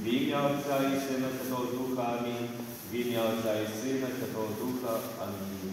ім'я Отця і Сина Святого Духа. Амінь. В ім'я Отця і Сина Святого Духа. Амінь.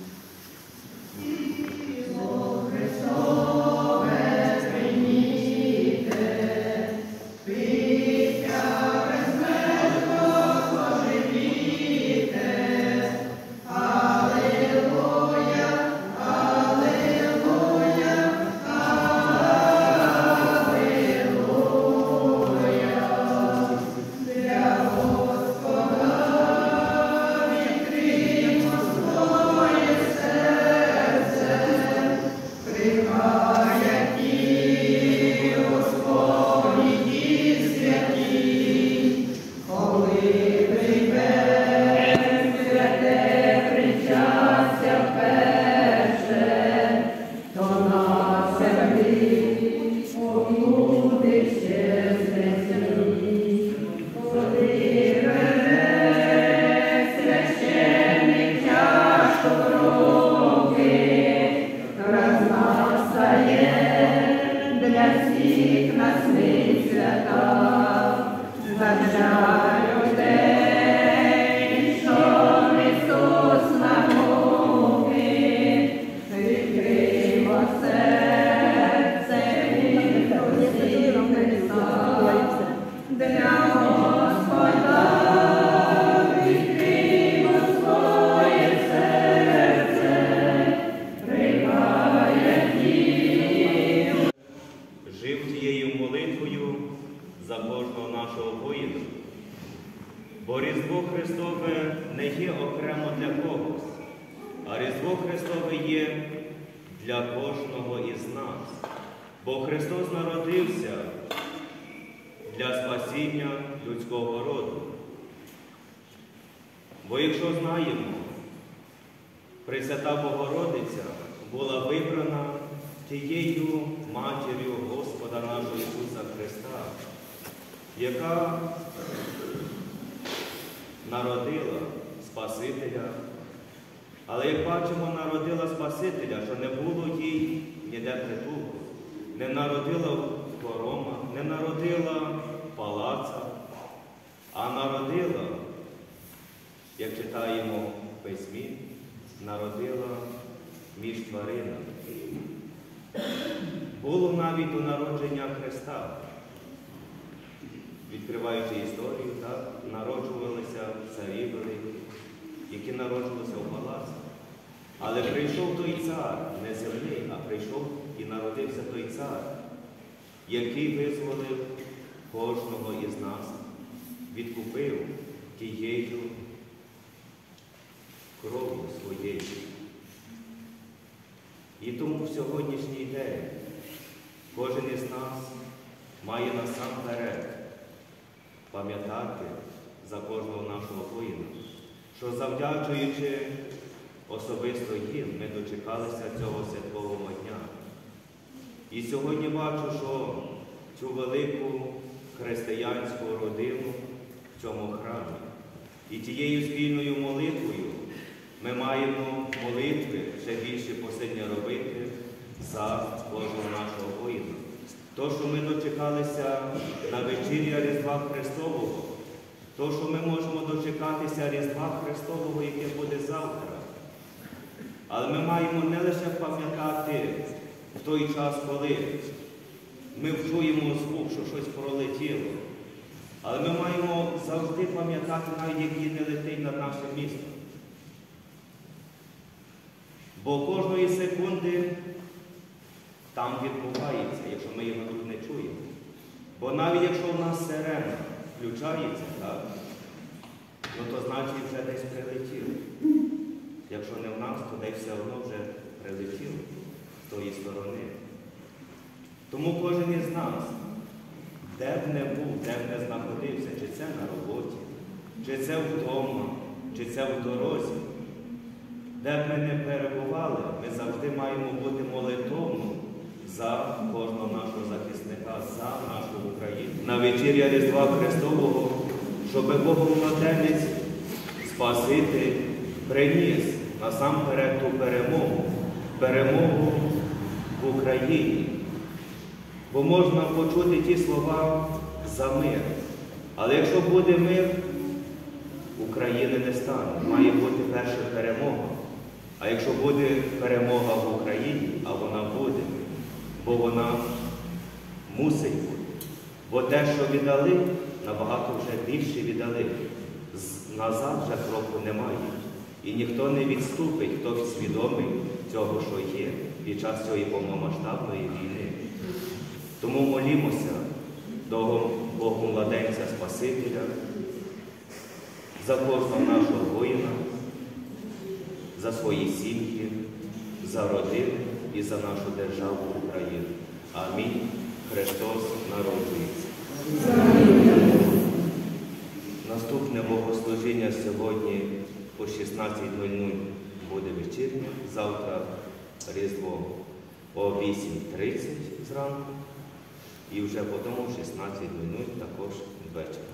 За кожного нашого воїна. Бо Різдво Христове не є окремо для когось, а Різдво Христове є для кожного із нас. Бо Христос народився для спасіння людського роду. Бо якщо знаємо, Пресвята Богородиця була вибрана тією матір'ю Господа нашого Ісуса Христа, яка народила Спасителя, але, як бачимо, народила Спасителя, що не було їй ніде притулку, не народила в хоромах, не народила в палацах, а народила, як читаємо в Письмі, народила між тваринами. Було навіть до народження Христа. Відкриваючи історію, так, народжувалися царі великі, які народжувалися в палацах. Але прийшов той цар, не земний, а прийшов і народився той цар, який визволив кожного із нас, відкупив тією кров'ю своєю. І тому в сьогоднішній день кожен із нас має насамперед пам'ятати за кожного нашого воїна, що завдячуючи особисто їм, ми дочекалися цього святкового дня. І сьогодні бачу, що цю велику християнську родину в цьому храмі і тією спільною молитвою ми маємо молитви ще більше посильні робити за кожного нашого воїна. То, що ми дочекалися на вечір'я Різдва Христового, то, що ми можемо дочекатися Різдва Христового, яке буде завтра. Але ми маємо не лише пам'ятати в той час, коли ми чуємо звук, що щось пролетіло, але ми маємо завжди пам'ятати, навіть як не летить над нашим містом. Бо кожної секунди там відбувається, якщо ми його тут не чуємо. Бо навіть якщо в нас сирена включається, так, ну то значить вже десь прилетіло. Якщо не в нас, то десь все одно вже прилетіло з тої сторони. Тому кожен із нас, де б не був, де б не знаходився, чи це на роботі, чи це вдома, чи це в дорозі, де б ми не перебували, ми завжди маємо бути молитовно за кожного нашого захисника, за нашу Україну. На вечір'я Різдва Христового, щоб Бог-Отець, Спаситель, приніс насамперед ту перемогу в Україні. Бо можна почути ті слова за мир, Але якщо буде мир, України не стане. Має бути перша перемога. А якщо буде перемога в Україні, а вона буде, бо вона мусить бути. Бо те, що віддали, набагато вже більше віддали. Назад вже кроку немає. І ніхто не відступить, хто свідомий цього, що є під час цієї повномасштабної війни. Тому молімося до Богу младенця Спасителя за кожного нашого воїна, за свої сім'ї, за родини і за нашу державу Україну. Амінь. Христос народжується. Наступне богослужіння сьогодні о 16:00 буде вечірнє, завтра Різдво о 8:30 зранку і вже потім о 16:00 також ввечері.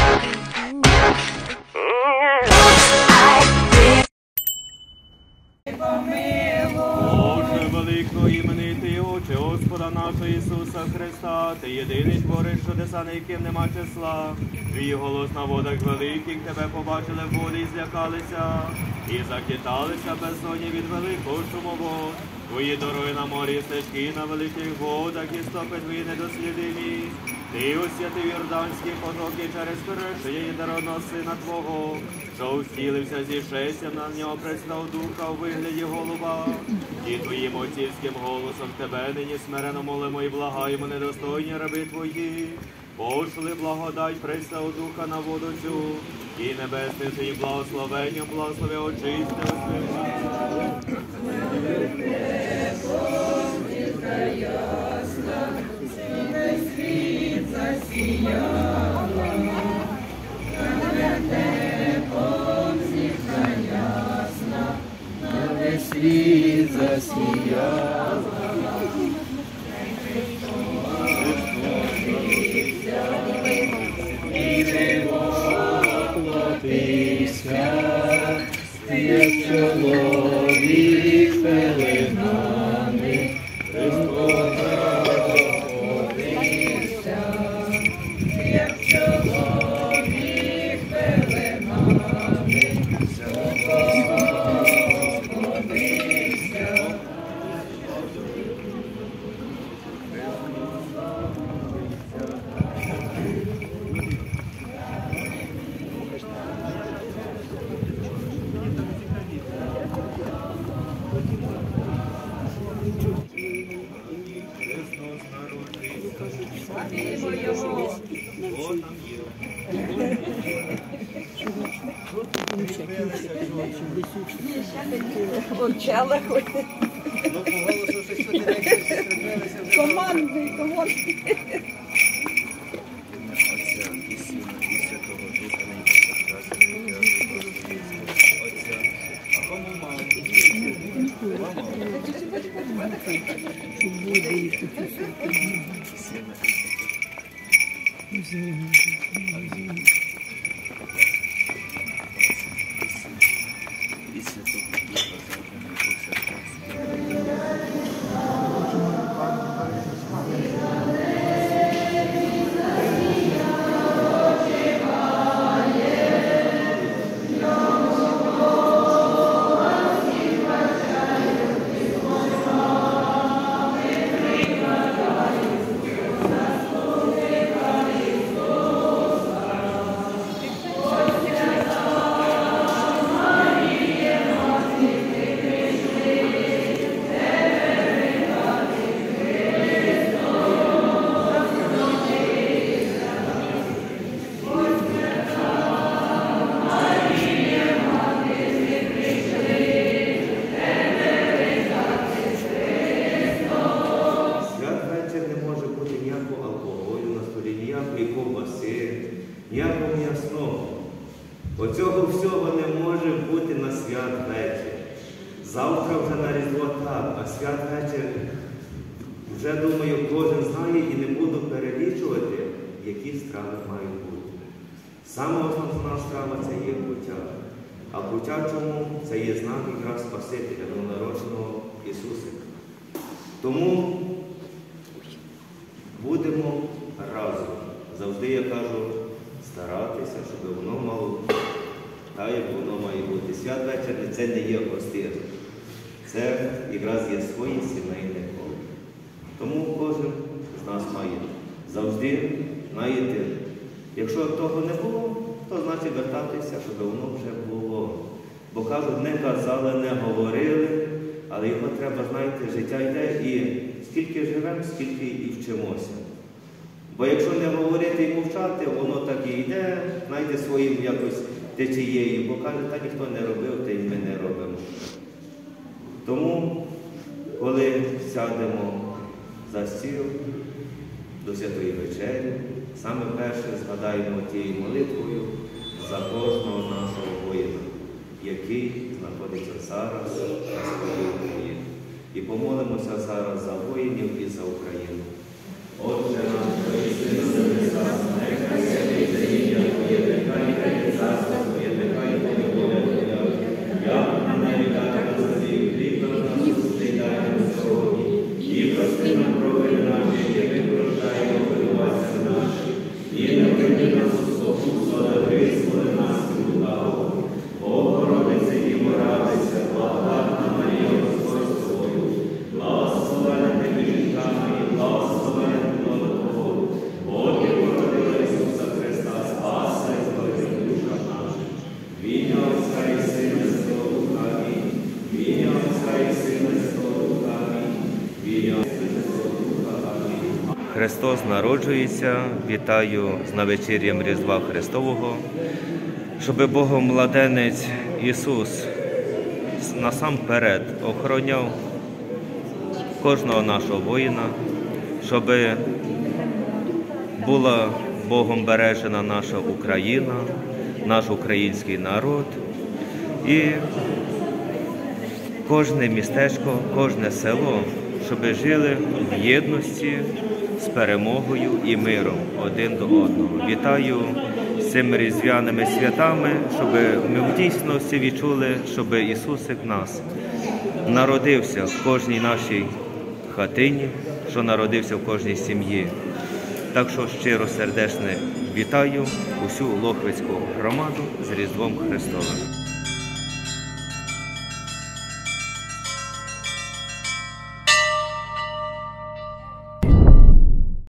Боже, великого іменитий Отче Господа нашого Ісуса Христа, Ти єдиний твориш чудеса, на яким нема числа. Твій голос на водах великих, Тебе побачили в воді і злякалися, і захиталися безсонні від великого шуму вод. Твої дороги на морі, стежки на великих водах, і стопи Твої недослідимі. Ти освятив Йорданські потоки через хрещення єдинородного Сина Твого, що втілився, зійшовся на нього, представ Духа у вигляді голуба. І Твоїм отцівським голосом Тебе нині смирено молимо і благаємо, недостойні раби Твої. Пошли благодать, представ Духа на воду цю, і небесне Твоїм благословенням благослови очисти освящення. Світ засіяв, і воплотився, як чоловік перед нами, Христос народився, як чоловік перед нами, Вовчала ходить. Командний, командний. ніякого м'ясного. Оцього всього не може бути на святвечір. Завтра вже на Різдво так, а святвечір вже, думаю, кожен знає і не буду перелічувати, які страви мають бути. Саме основна страва – це є куття. А куття чому? Це є знак якраз Спасителя, новонародженого Ісусика. Тому будемо разом. Завжди я кажу, старатися, щоб воно мало так, як воно має бути. Святвечір це не є гостин. Це якраз є своє сімейне коло. Тому кожен з нас має завжди, знаєте, якщо того не було, то значить вертатися, щоб воно вже було. Бо кажуть, не казали, не говорили, але його треба, знаєте, життя йде і скільки живемо, скільки і вчимося. Бо якщо не говорити і мовчати, воно так і йде, знаєте, своїм якось течією, бо каже, та ніхто не робив, та й ми не робимо. Тому, коли сядемо за стіл до Святої Вечері, саме перше згадаємо тією молитвою за кожного нашого воїна, який знаходиться зараз на своїй Україні. І помолимося зараз за воїнів і за Україну. Отче наш, що єси на небесах, нехай святиться ім'я Твоє, нехай прийде царство Твоє, нехай буде воля Твоя, як на небі, так і на землі. Хліб наш насущний дай нам сьогодні, і прости нам провини наші, як ми прощаємо винуватцям нашим, і не введи нас у спокусу, але визволи нас від лукавого. Богородице і радуйся, благодатна Марія, Господь з тобою, благословена ти між жінками і благословена плода Твого, бо Ти породила Ісуса Христа, Спаса і Збавителя душа наших. В ім'я Отця і Сина і Святого Духа, амінь. В ім'я Отця і Сина і Святого Духа, амінь. В ім'я Отця і Святого Духа, амінь. Христос народжується, вітаю з навечір'ям Різдва Христового, щоб Богомладенець Ісус насамперед охороняв кожного нашого воїна, щоб була Богом бережена наша Україна, наш український народ і кожне містечко, кожне село, щоб жили в єдності з перемогою і миром один до одного. Вітаю з цими різдвяними святами, щоб ми в дійсності відчули, щоб Ісусик нас народився в кожній нашій хатині, що народився в кожній сім'ї. Так що щиро сердечне вітаю усю Лохвицьку громаду з Різдвом Христовим.